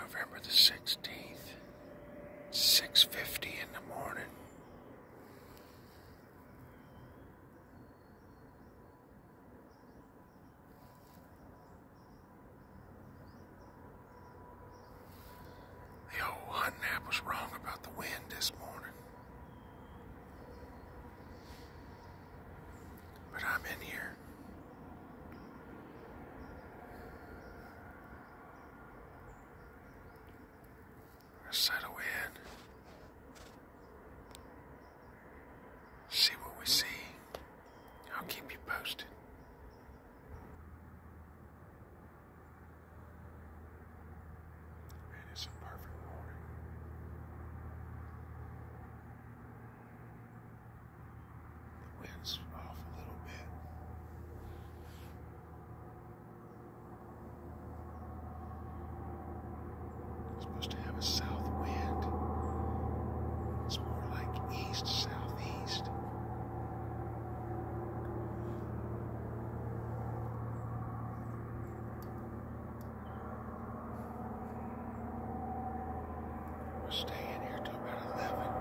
November the 16th, 6:50 in the morning. The old hunting app was wrong about the wind this morning. But I'm in here. Settle in. See what we see. I'll keep you posted. Man, it's a perfect morning. The wind's off a little bit. It's supposed to have a south wind. It's more like east-southeast. We'll stay in here till about 11.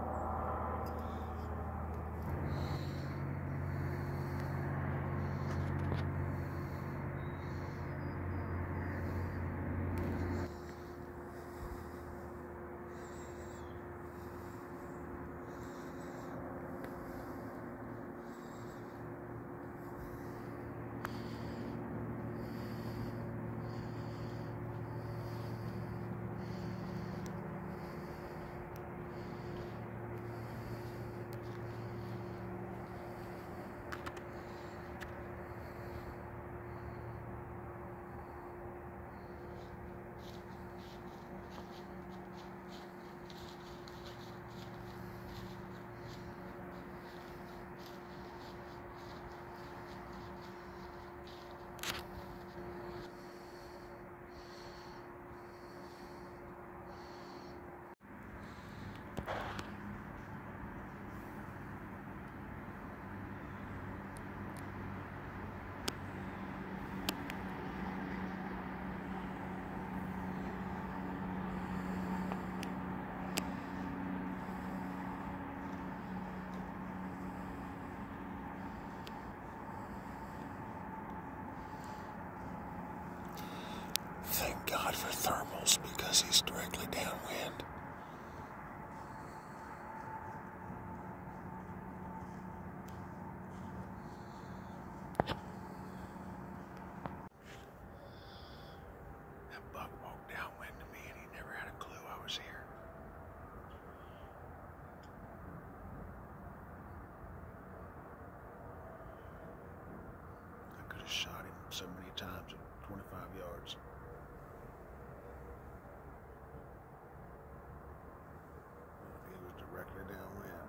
Thank God for thermals because he's directly downwind. That buck walked downwind to me and he never had a clue I was here. I could have shot him so many times at 25 yards. He was directly downwind.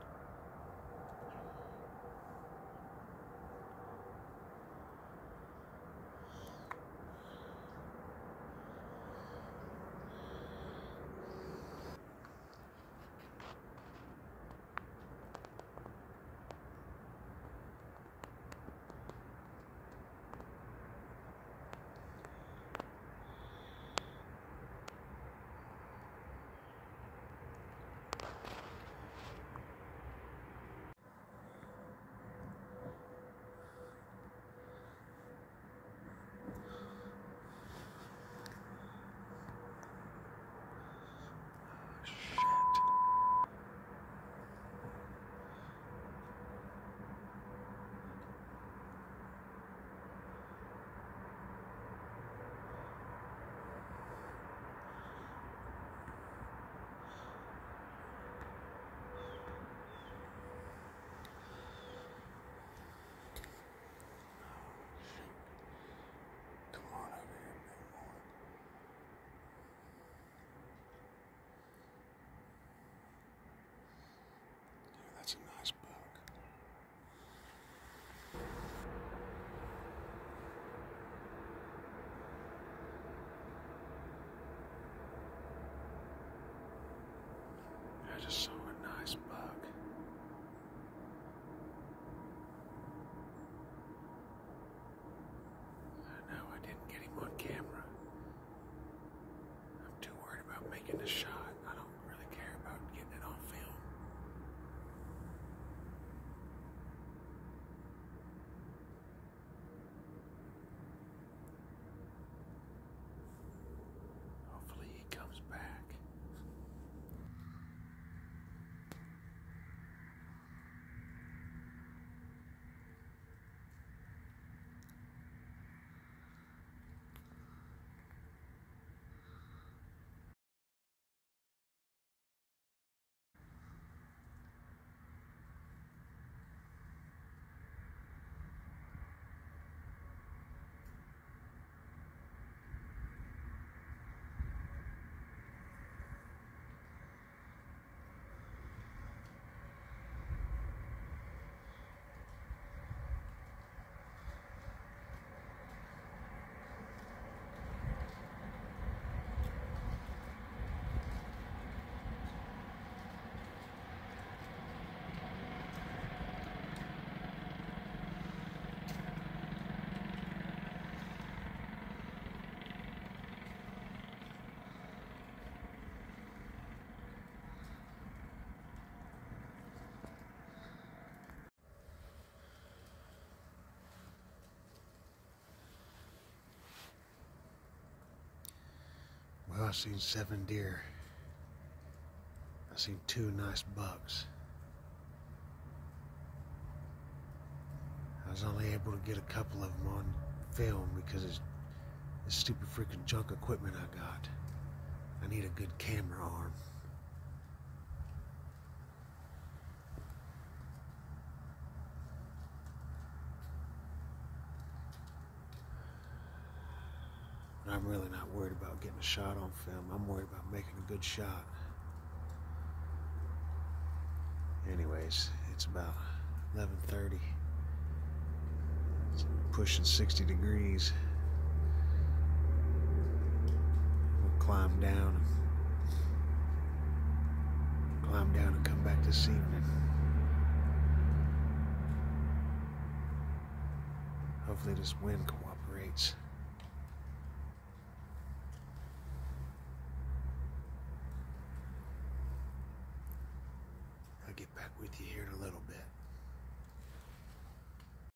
I've seen 7 deer. I've seen 2 nice bucks. I was only able to get a couple of them on film because it's this stupid freaking junk equipment I got. I need a good camera arm. But I'm really not worried about getting a shot on film. I'm worried about making a good shot. Anyways, it's about 11:30. It's pushing 60 degrees. We'll climb down and come back this evening. Hopefully this wind cooperates.